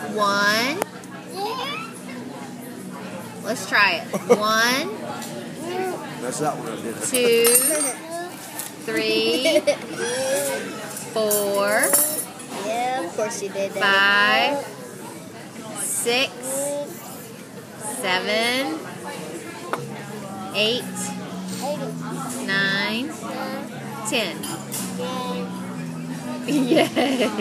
1. Let's try it. 1, That's that one I did. 2, 3, 4. Yeah, of course you did. 5, 6, 7, 8, 9, 10. Yeah.